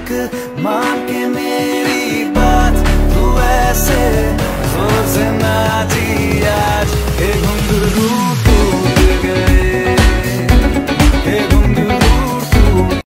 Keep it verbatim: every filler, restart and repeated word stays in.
एक मान के मेरी बात, तू ऐसे जोर से ना जिया